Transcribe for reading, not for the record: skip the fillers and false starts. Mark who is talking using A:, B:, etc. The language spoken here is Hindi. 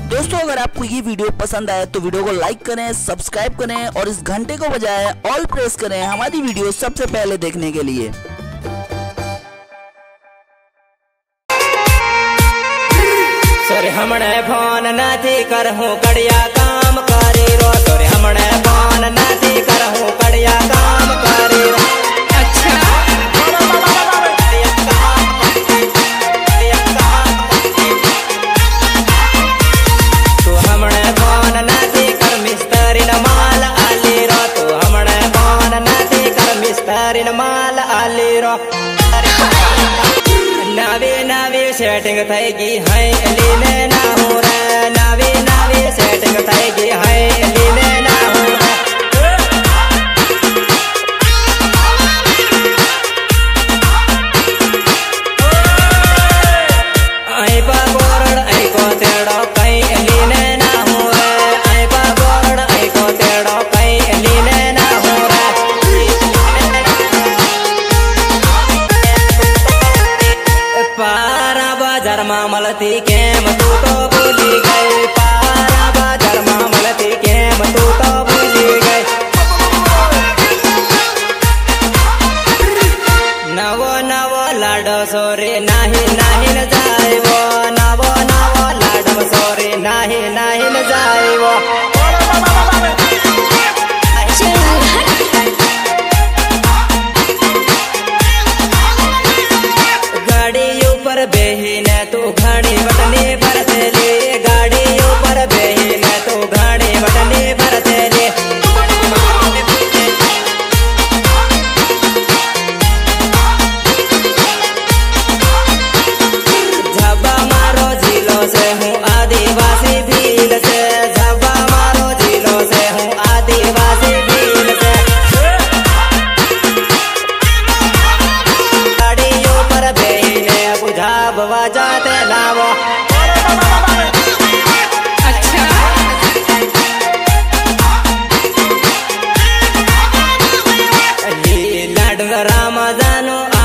A: दोस्तों अगर आपको ये वीडियो पसंद आए तो वीडियो को लाइक करें, सब्सक्राइब करें और इस घंटे को बजाय ऑल प्रेस करें हमारी वीडियो सबसे पहले देखने के लिए।
B: सोरे हमने फोन नाथी करहूं कड़िया काम करी रो। सोरे हमने फोन नाथी करहूं कड़िया काम करी रो। तू हमने फोन नाथी कर मिस्त्री न माल आली रो। तू हमने फोन नाथी कर मिस्त्री न माल आली रो। नवी नवी सेटिंग थईगी है लीने ना हो रे। नवी नवी सेटिंग थईगी है लीने ना हो रे। आई बा गोरड़ आई को तेड़ो कई लीने ना हो रे। आई बा गोरड़ आई को तेड़ो कई लीने ना हो रे। पारा बाजार मामलती केम तू तो भूली गई। पारा बाजार मामलती केम तू तो भूली गई। नवो नवो लाडो सोरे नाही नाही न जाइवो। नवो नवो लाडो सोरे नाही नाही न जाइवो। गाड़ी ऊपर बेहीने तू घाड़ी बटने भरतेले। गाड़ी ऊपर बेहीने तू घाड़ी बटने भरतेले। झब्बा मारो जिलो से हूँ आदिवासी भील से। झब्बा मारो जिलो से हूँ आदिवासी भील से। गाड़ी ऊपर बेहीने बुझा बजाते लावो। लीला डुंगरा जानो